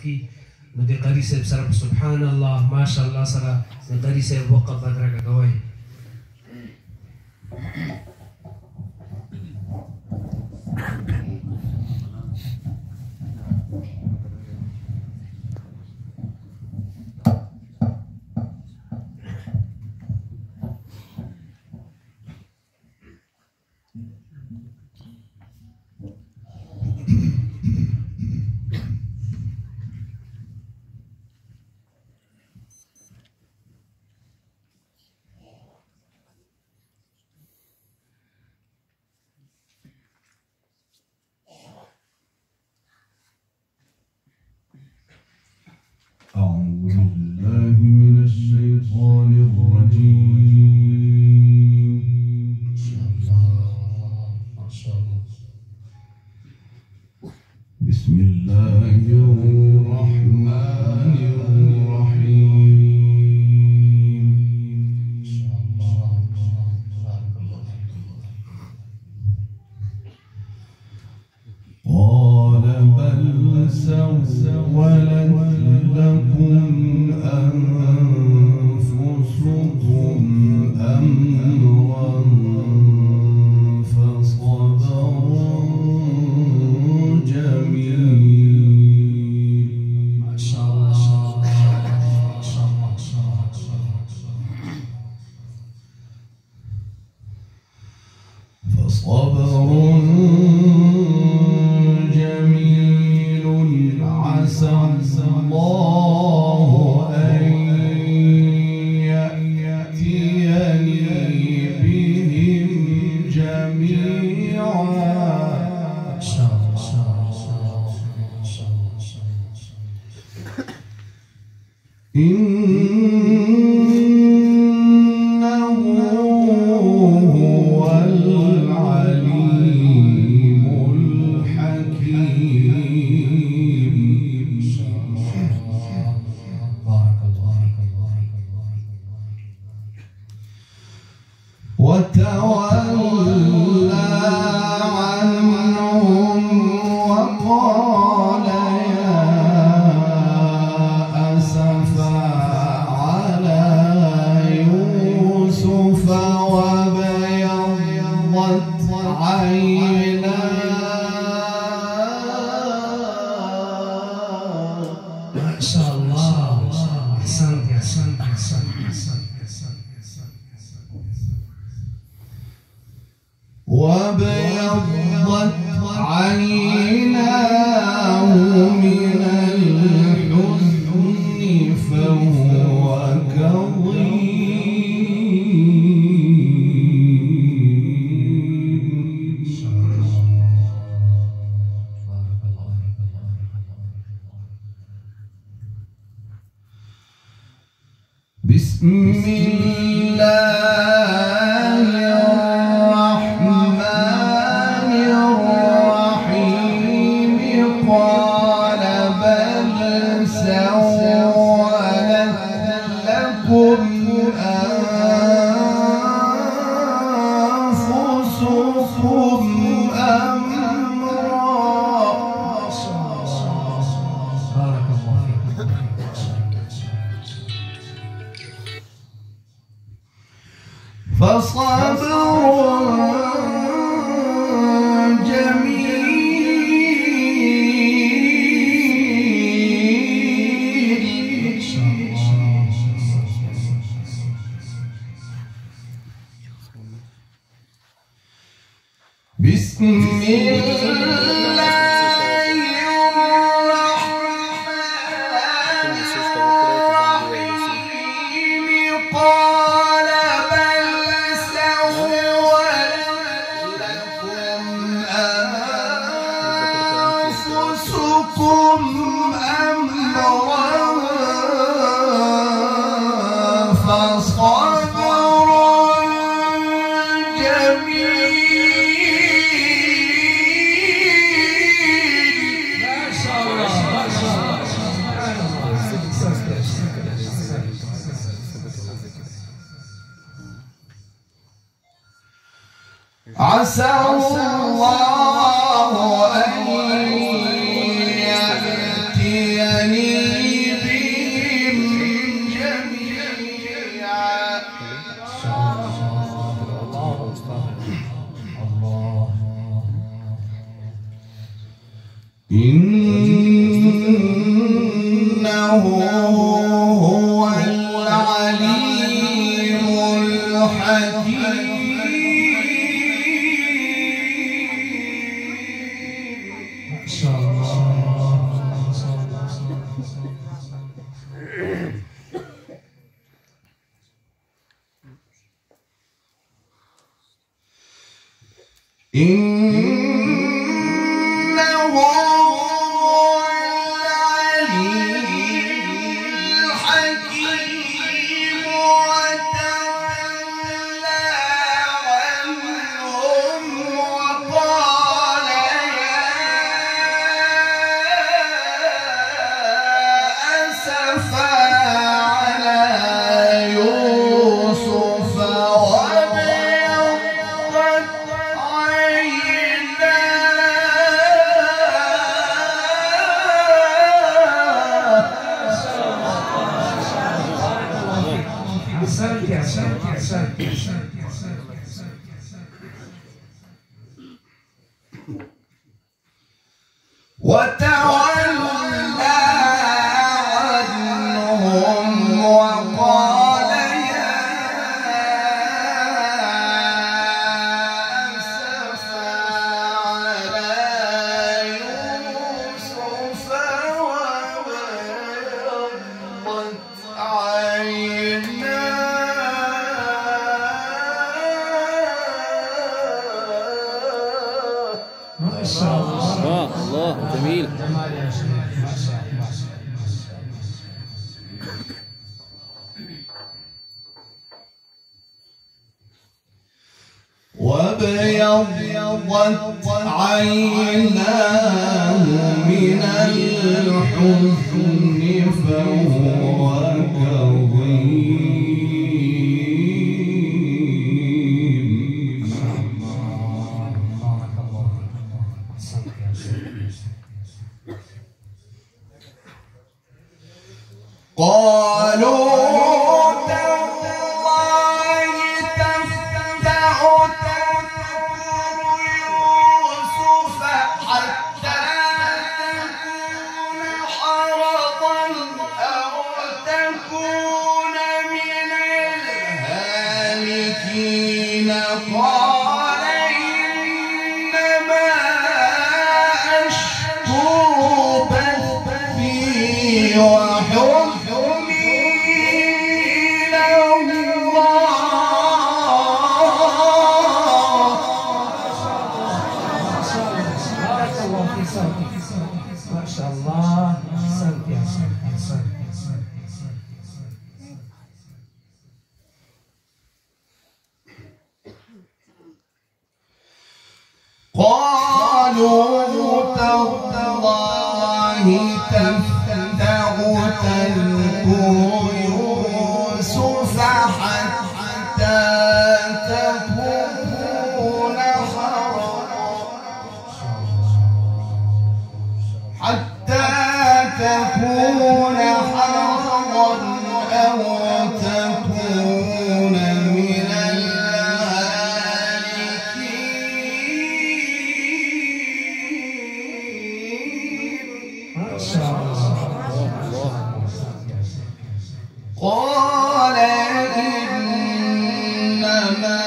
کی د قاری صاحب سره سبحان الله ماشاءالله سره د قاری صاحب وقف بدرګه کوي. عسى الله أن يأتي بهم جميعا. إنه هو العليم الحكيم. ما شاء الله. إنه هو العليم الحكيم وتولى عنهم وقال يا أسفا على يوسف وابيضت أحسنت أحسنت أحسنت. وتولى عنهم وقال يا أسفا على يوسف وابيضت عيناه. ما شاء الله. الله جميل. جمال يا شيخ. ما شاء الله. وابيضت عيناه من الحزن فهو كظيم. بارك الله فيك. أحسنت يا شيخ. قالوا تالله تفتأ تذكر يوسف حتى تكون حرضا أو تكون من الهالكين. قال إنما أشكو بثي وحزني إلى الله. بارك الله في صوتك. ما شاء الله. أحسنت يا شيخ. أحسنت. قالوا تالله تفتأ تذكر يوسف حتى تكون حرضا أو تكون من الهالكين. ما شاء الله. قال إنما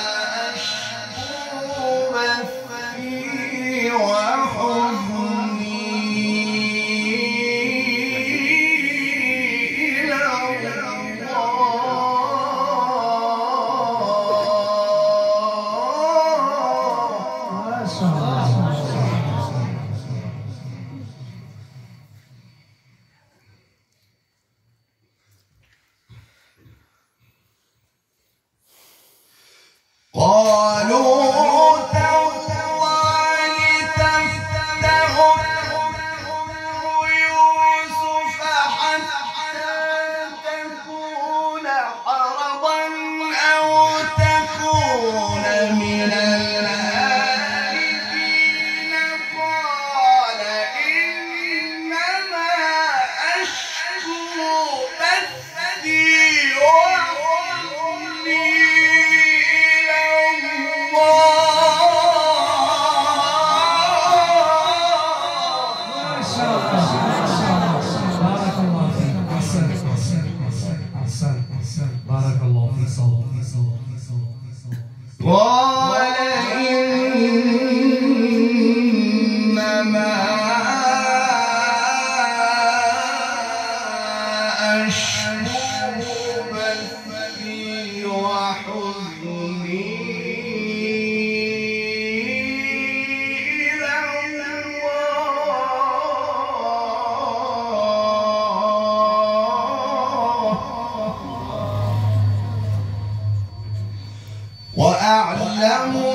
أشكو بثي وحزني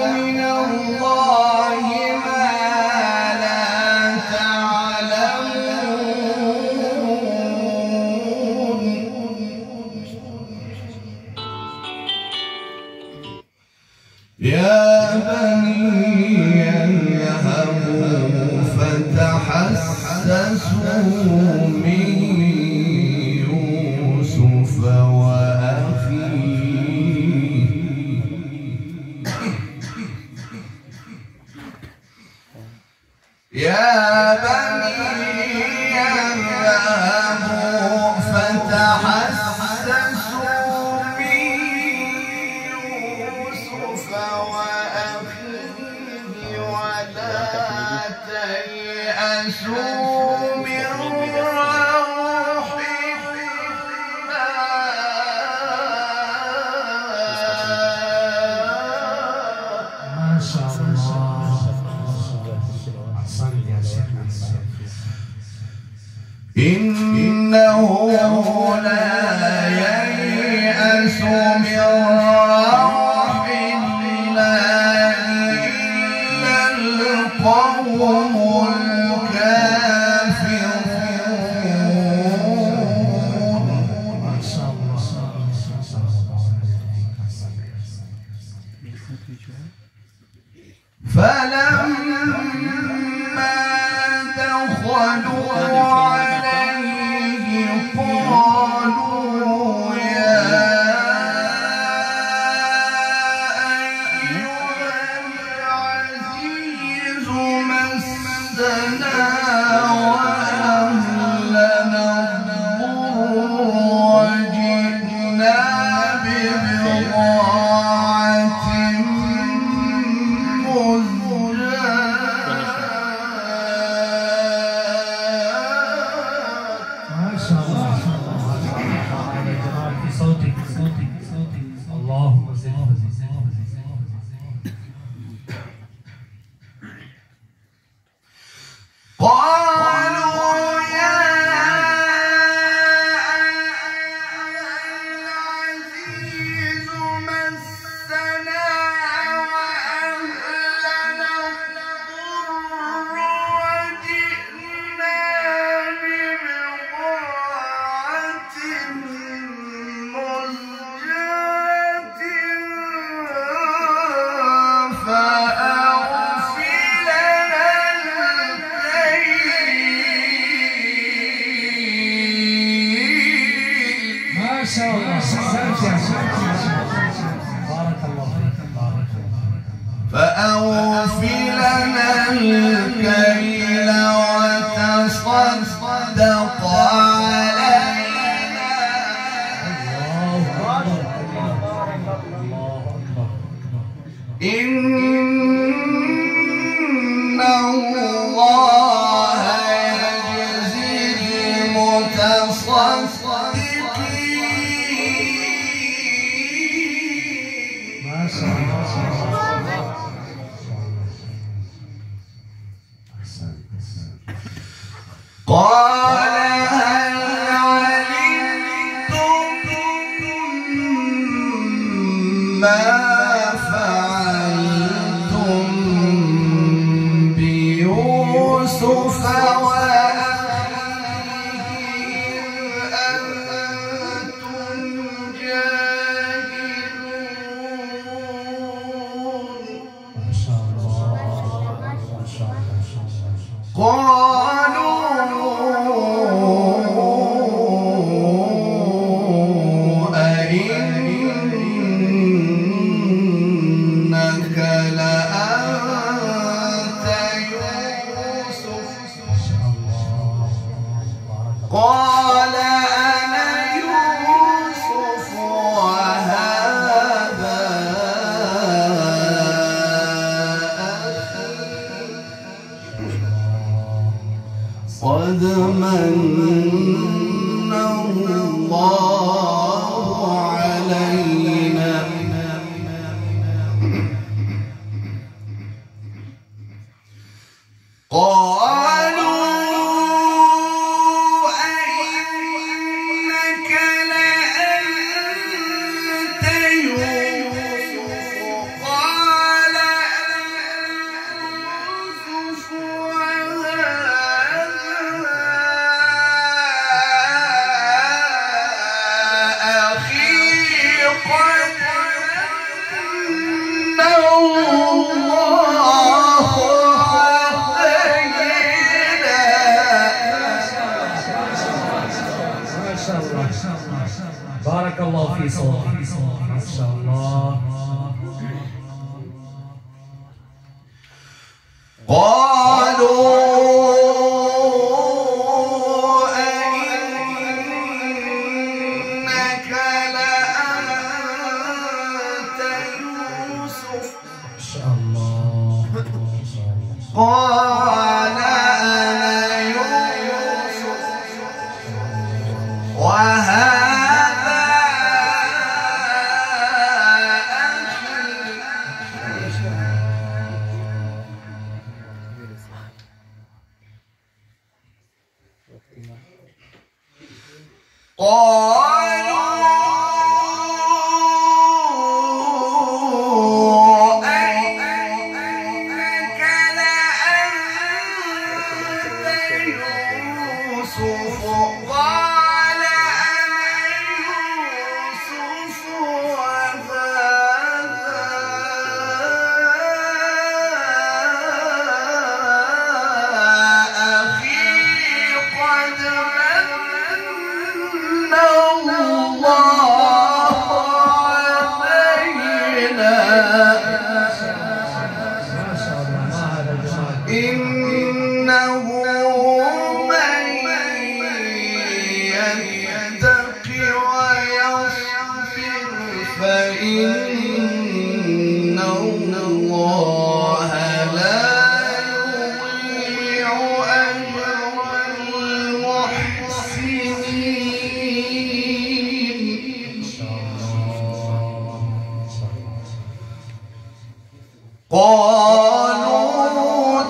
من الله ما لا تعلمون يا بني اذهبوا فتحسسوا من يوسف وأخيه يا بني اذهبوا فتحسسوا من يوسف وأخيه ولا تيأسوا من روح الله ما شاء الله. أحسنت يا شيخ. إنه لا ييأس من روح الله إلا القوم الكافرون ما شاء الله. فلما دخلوا عليه قالوا يا أيها العزيز مسنا وأهلنا الضر وجئنا ببضاعة ما شاء الله. في صوتك. اللهم زد. قالوا يا العزيز مسنا وأهلنا الضر وجئنا ببضاعة مزجاة فأوفي لنا الكيل ما شاء الله. أحسنت يا شيخ. بارك الله فيك. فأوفي لنا الكيل وتصدق علينا الله أكبر. إن الله يجزي المتصدقين ما شاء الله. قال هل علمتم ما فعلتم بيوسف وأخيه أنتم جاهلون ما شاء الله. قالوا أئنك لأنت يوسف قال أنا يوسف وهذا أخي قد من الله علينا قالوا أئنك لأنت يوسف قال في صوتك ما شاء الله. قالوا أئنك لأنت يوسف ما شاء الله. قال أنا يوسف وهذا قالوا أئنك لأنت يوسف قال أنا يوسف وهذا أخي قد من الله علينا ما شاء الله. ما هذا الجمال. إنه من يتق ويصبر فإن الله لا يضيع أجر المحسنين. قالوا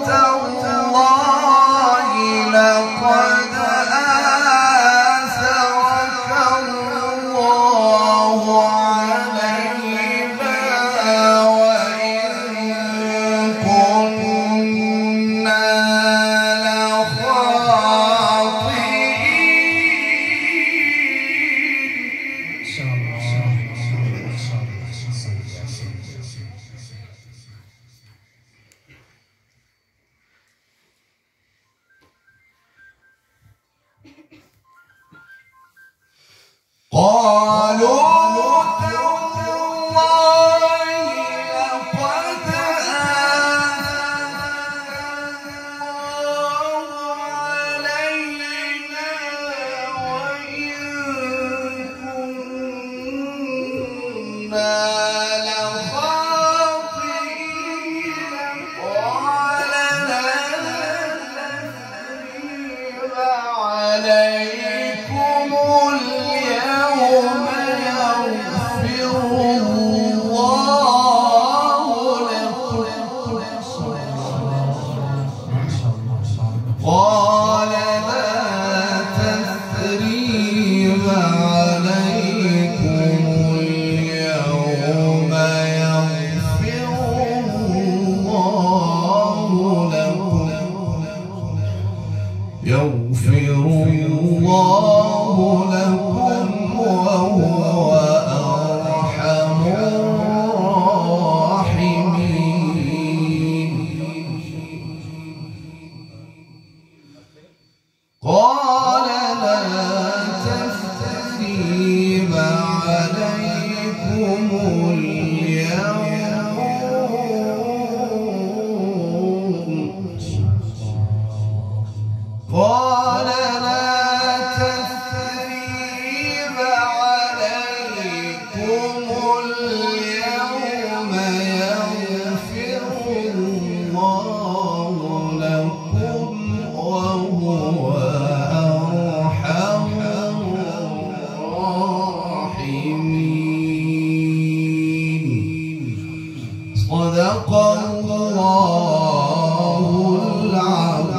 تالله لقد آثرك الله علينا وإن كنا لخاطئين. ما شاء الله. ما شاء الله. قالوا تالله لقد آثرك علينا وإن كنا لخاطئين. قال لا تثريب عليكم اليوم يغفر الله لكم. قال لا تثريب عليكم اليوم يغفر الله لكم. يغفر الله لكم وهو أرحم الراحمين. قال لا تثريب عليكم اليوم. قال لا تثريب عليكم اليوم يغفر الله لكم وهو أرحم الراحمين. صدق الله العظيم.